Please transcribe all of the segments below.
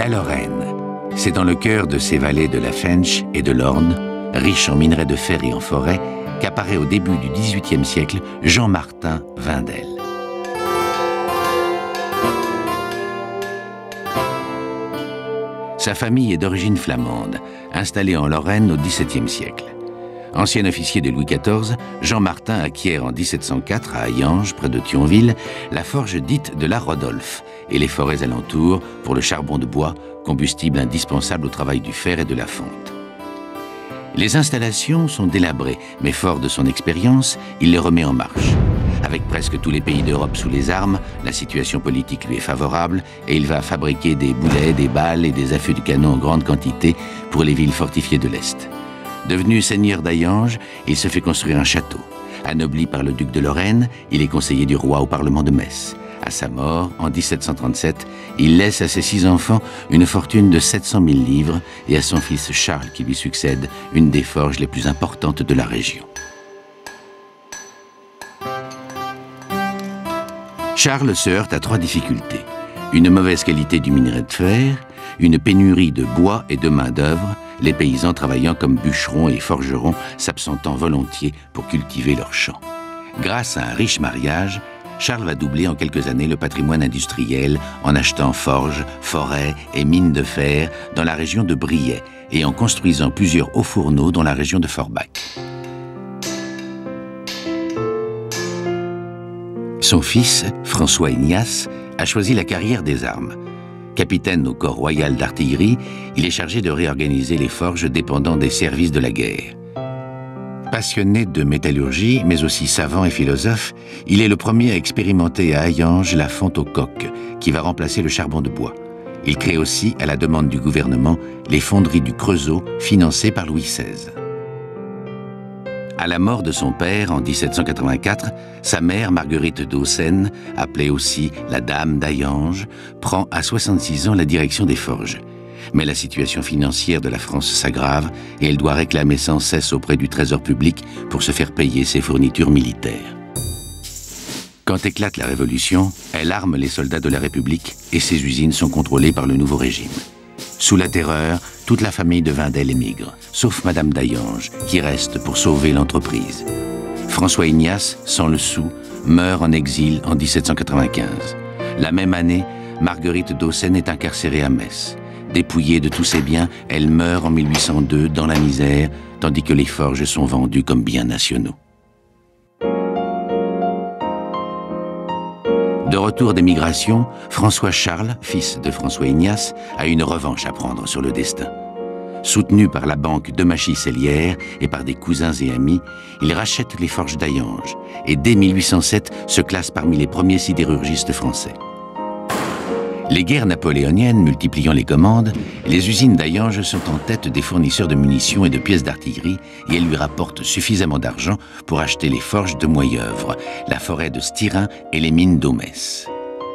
La Lorraine, c'est dans le cœur de ces vallées de la Fensch et de l'Orne, riches en minerais de fer et en forêt, qu'apparaît au début du XVIIIe siècle Jean-Martin Wendel. Sa famille est d'origine flamande, installée en Lorraine au XVIIe siècle. Ancien officier de Louis XIV, Jean-Martin acquiert en 1704 à Hayange, près de Thionville, la forge dite de la Rodolphe et les forêts alentours pour le charbon de bois, combustible indispensable au travail du fer et de la fonte. Les installations sont délabrées, mais fort de son expérience, il les remet en marche. Avec presque tous les pays d'Europe sous les armes, la situation politique lui est favorable et il va fabriquer des boulets, des balles et des affûts de canon en grande quantité pour les villes fortifiées de l'Est. Devenu seigneur d'Hayange, il se fait construire un château. Anobli par le duc de Lorraine, il est conseiller du roi au Parlement de Metz. À sa mort, en 1737, il laisse à ses 6 enfants une fortune de 700 000 livres et à son fils Charles, qui lui succède, une des forges les plus importantes de la région. Charles se heurte à 3 difficultés. Une mauvaise qualité du minerai de fer, une pénurie de bois et de main-d'œuvre, les paysans travaillant comme bûcherons et forgerons s'absentant volontiers pour cultiver leurs champs. Grâce à un riche mariage, Charles va doubler en quelques années le patrimoine industriel en achetant forges, forêts et mines de fer dans la région de Briey et en construisant plusieurs hauts fourneaux dans la région de Forbach. Son fils, François Ignace, a choisi la carrière des armes. Capitaine au corps royal d'artillerie, il est chargé de réorganiser les forges dépendant des services de la guerre. Passionné de métallurgie, mais aussi savant et philosophe, il est le premier à expérimenter à Hayange la fonte au coke, qui va remplacer le charbon de bois. Il crée aussi, à la demande du gouvernement, les fonderies du Creusot, financées par Louis XVI. À la mort de son père en 1784, sa mère, Marguerite d'Aussen, appelée aussi la Dame d'Hayange, prend à 66 ans la direction des forges. Mais la situation financière de la France s'aggrave et elle doit réclamer sans cesse auprès du Trésor public pour se faire payer ses fournitures militaires. Quand éclate la Révolution, elle arme les soldats de la République et ses usines sont contrôlées par le nouveau régime. Sous la terreur, toute la famille de Wendel émigre, sauf Madame d'Hayange, qui reste pour sauver l'entreprise. François Ignace, sans le sou, meurt en exil en 1795. La même année, Marguerite d'Aussen est incarcérée à Metz. Dépouillée de tous ses biens, elle meurt en 1802 dans la misère, tandis que les forges sont vendues comme biens nationaux. De retour d'émigration, François Charles, fils de François Ignace, a une revanche à prendre sur le destin. Soutenu par la banque Demachy-Sellière et par des cousins et amis, il rachète les forges d'Hayange et dès 1807 se classe parmi les premiers sidérurgistes français. Les guerres napoléoniennes multipliant les commandes, les usines d'Hayange sont en tête des fournisseurs de munitions et de pièces d'artillerie et elles lui rapportent suffisamment d'argent pour acheter les forges de Moyeuvre, la forêt de Styrin et les mines d'Aumesse.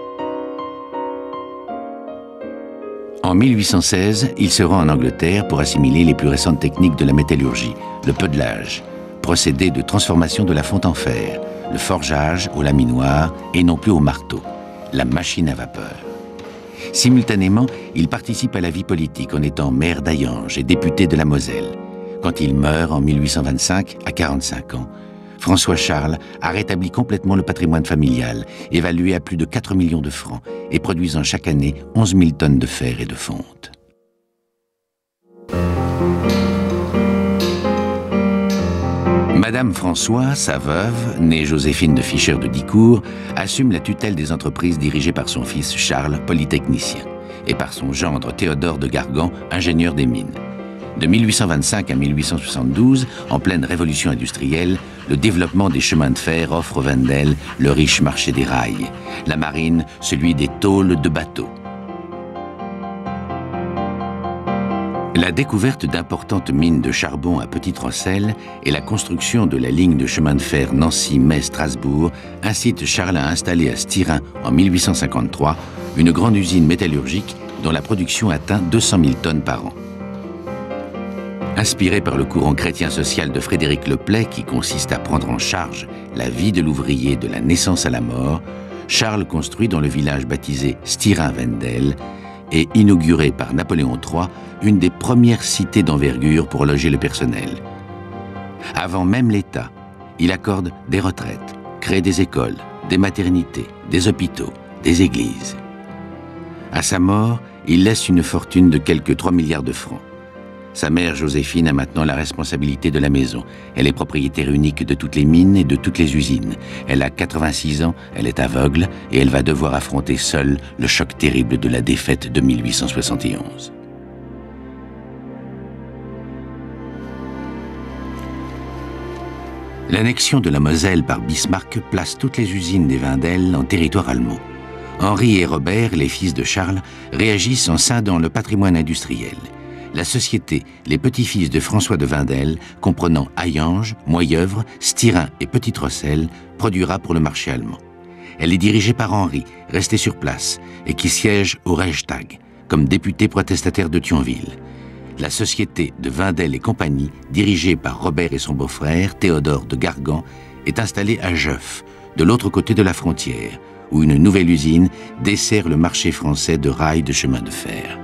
En 1816, il se rend en Angleterre pour assimiler les plus récentes techniques de la métallurgie, le podelage, procédé de transformation de la fonte en fer, le forgeage au laminoir et non plus au marteau, la machine à vapeur. Simultanément, il participe à la vie politique en étant maire d'Hayange et député de la Moselle. Quand il meurt en 1825, à 45 ans, François Charles a rétabli complètement le patrimoine familial, évalué à plus de 4 millions de francs et produisant chaque année 11 000 tonnes de fer et de fonte. Madame François, sa veuve, née Joséphine de Fischer de Dicourt, assume la tutelle des entreprises dirigées par son fils Charles, polytechnicien, et par son gendre Théodore de Gargan, ingénieur des mines. De 1825 à 1872, en pleine révolution industrielle, le développement des chemins de fer offre aux Wendel le riche marché des rails, la marine celui des tôles de bateaux. La découverte d'importantes mines de charbon à Petite-Rosselle et la construction de la ligne de chemin de fer Nancy-Metz-Strasbourg incitent Charles à installer à Styrin en 1853 une grande usine métallurgique dont la production atteint 200 000 tonnes par an. Inspiré par le courant chrétien social de Frédéric Leplay qui consiste à prendre en charge la vie de l'ouvrier de la naissance à la mort, Charles construit dans le village baptisé Styrin-Wendel et inauguré par Napoléon III une des premières cités d'envergure pour loger le personnel. Avant même l'État, il accorde des retraites, crée des écoles, des maternités, des hôpitaux, des églises. À sa mort, il laisse une fortune de quelques 3 milliards de francs. Sa mère Joséphine a maintenant la responsabilité de la maison. Elle est propriétaire unique de toutes les mines et de toutes les usines. Elle a 86 ans, elle est aveugle et elle va devoir affronter seule le choc terrible de la défaite de 1871. L'annexion de la Moselle par Bismarck place toutes les usines des Wendel en territoire allemand. Henri et Robert, les fils de Charles, réagissent en scindant le patrimoine industriel. La société Les Petits-Fils de François de Wendel, comprenant Hayange, Moyeuvre, Styrin et Petite-Rosselle, produira pour le marché allemand. Elle est dirigée par Henri, resté sur place, et qui siège au Reichstag, comme député protestataire de Thionville. La société de Wendel et compagnie, dirigée par Robert et son beau-frère, Théodore de Gargan, est installée à Joeuf, de l'autre côté de la frontière, où une nouvelle usine dessert le marché français de rails de chemin de fer.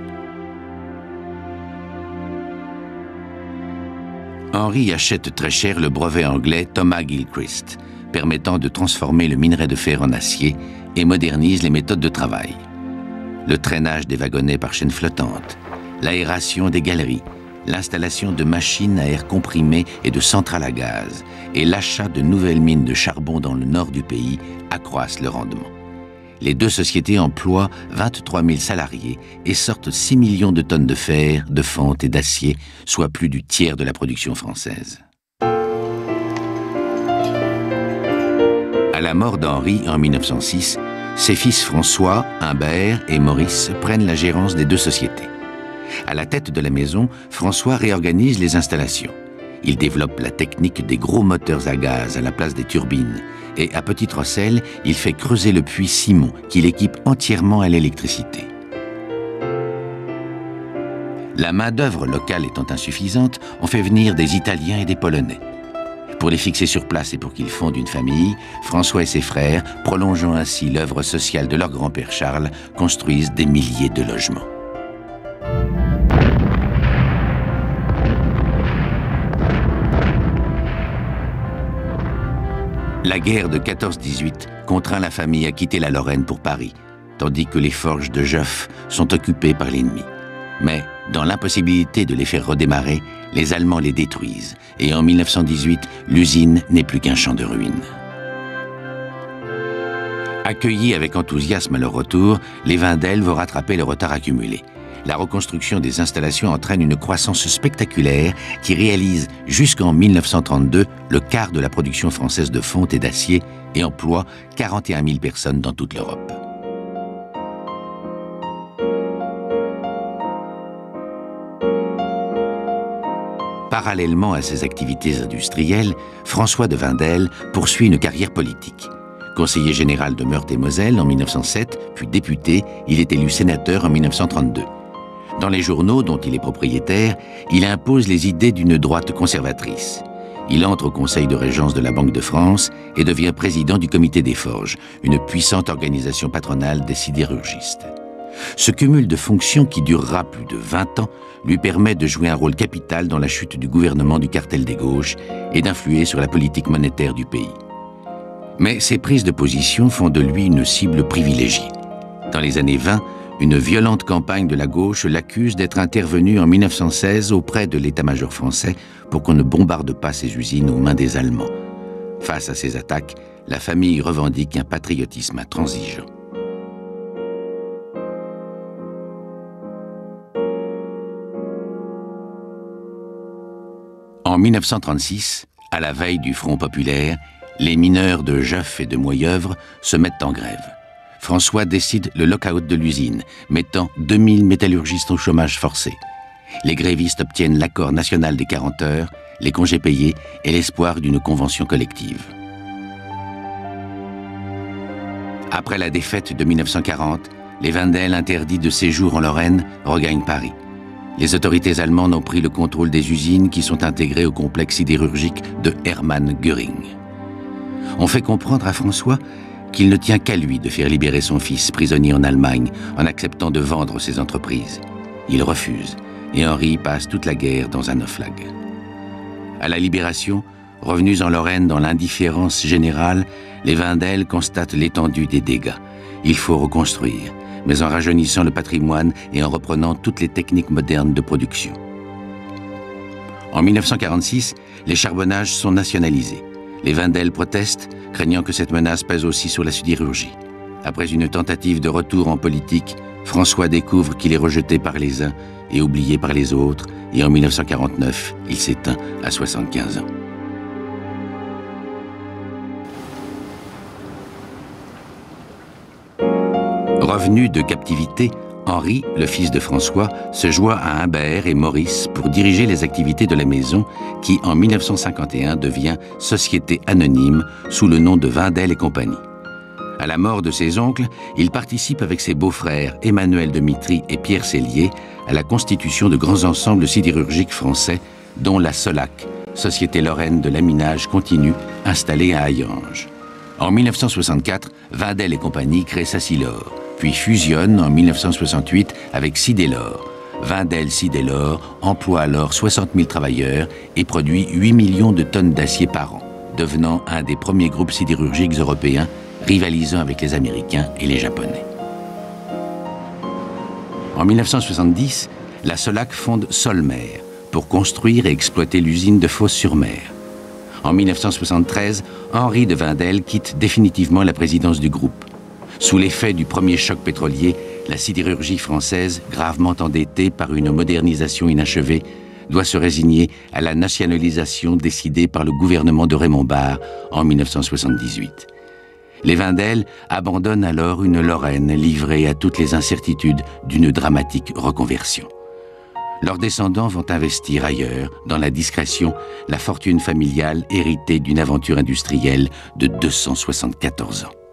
Henri achète très cher le brevet anglais Thomas Gilchrist, permettant de transformer le minerai de fer en acier et modernise les méthodes de travail. Le traînage des wagonnets par chaîne flottante, l'aération des galeries, l'installation de machines à air comprimé et de centrales à gaz et l'achat de nouvelles mines de charbon dans le nord du pays accroissent le rendement. Les deux sociétés emploient 23 000 salariés et sortent 6 millions de tonnes de fer, de fonte et d'acier, soit plus du tiers de la production française. À la mort d'Henri en 1906, ses fils François, Humbert et Maurice prennent la gérance des deux sociétés. À la tête de la maison, François réorganise les installations. Il développe la technique des gros moteurs à gaz à la place des turbines. Et à Petite-Rosselle, il fait creuser le puits Simon, qu'il équipe entièrement à l'électricité. La main-d'œuvre locale étant insuffisante, on fait venir des Italiens et des Polonais. Pour les fixer sur place et pour qu'ils fondent une famille, François et ses frères, prolongeant ainsi l'œuvre sociale de leur grand-père Charles, construisent des milliers de logements. La guerre de 14-18 contraint la famille à quitter la Lorraine pour Paris, tandis que les forges de Joeuf sont occupées par l'ennemi. Mais, dans l'impossibilité de les faire redémarrer, les Allemands les détruisent, et en 1918, l'usine n'est plus qu'un champ de ruines. Accueillis avec enthousiasme à leur retour, les Wendel vont rattraper le retard accumulé. La reconstruction des installations entraîne une croissance spectaculaire qui réalise jusqu'en 1932 le quart de la production française de fonte et d'acier et emploie 41 000 personnes dans toute l'Europe. Parallèlement à ses activités industrielles, François de Wendel poursuit une carrière politique. Conseiller général de Meurthe-et-Moselle en 1907, puis député, il est élu sénateur en 1932. Dans les journaux dont il est propriétaire, il impose les idées d'une droite conservatrice. Il entre au conseil de régence de la Banque de France et devient président du Comité des Forges, une puissante organisation patronale des sidérurgistes. Ce cumul de fonctions qui durera plus de 20 ans lui permet de jouer un rôle capital dans la chute du gouvernement du cartel des gauches et d'influer sur la politique monétaire du pays. Mais ses prises de position font de lui une cible privilégiée. Dans les années 20, une violente campagne de la gauche l'accuse d'être intervenue en 1916 auprès de l'état-major français pour qu'on ne bombarde pas ses usines aux mains des Allemands. Face à ces attaques, la famille revendique un patriotisme intransigeant. En 1936, à la veille du Front populaire, les mineurs de Joeuf et de Moyeuvre se mettent en grève. François décide le lock-out de l'usine, mettant 2000 métallurgistes au chômage forcé. Les grévistes obtiennent l'accord national des 40 heures, les congés payés et l'espoir d'une convention collective. Après la défaite de 1940, les Wendel, interdits de séjour en Lorraine, regagnent Paris. Les autorités allemandes ont pris le contrôle des usines qui sont intégrées au complexe sidérurgique de Hermann Göring. On fait comprendre à François qu'il ne tient qu'à lui de faire libérer son fils, prisonnier en Allemagne, en acceptant de vendre ses entreprises. Il refuse, et Henri passe toute la guerre dans un naufrage. À la Libération, revenus en Lorraine dans l'indifférence générale, les Wendel constatent l'étendue des dégâts. Il faut reconstruire, mais en rajeunissant le patrimoine et en reprenant toutes les techniques modernes de production. En 1946, les charbonnages sont nationalisés. Les Wendel protestent, craignant que cette menace pèse aussi sur la sidérurgie. Après une tentative de retour en politique, François découvre qu'il est rejeté par les uns et oublié par les autres, et en 1949, il s'éteint à 75 ans. Revenu de captivité, Henri, le fils de François, se joint à Humbert et Maurice pour diriger les activités de la maison qui, en 1951, devient Société anonyme sous le nom de Wendel et compagnie. À la mort de ses oncles, il participe avec ses beaux-frères Emmanuel de Mitry et Pierre Sellier à la constitution de grands ensembles sidérurgiques français, dont la Solac, Société lorraine de laminage continu, installée à Hayange. En 1964, Wendel et compagnie créent Sacilor, puis fusionne en 1968 avec Sidélor. Wendel Sidélor emploie alors 60 000 travailleurs et produit 8 millions de tonnes d'acier par an, devenant un des premiers groupes sidérurgiques européens, rivalisant avec les Américains et les Japonais. En 1970, la Solac fonde Solmer pour construire et exploiter l'usine de Fos-sur-Mer. En 1973, Henri de Wendel quitte définitivement la présidence du groupe. Sous l'effet du premier choc pétrolier, la sidérurgie française, gravement endettée par une modernisation inachevée, doit se résigner à la nationalisation décidée par le gouvernement de Raymond Barre en 1978. Les Wendel abandonnent alors une Lorraine livrée à toutes les incertitudes d'une dramatique reconversion. Leurs descendants vont investir ailleurs, dans la discrétion, la fortune familiale héritée d'une aventure industrielle de 274 ans.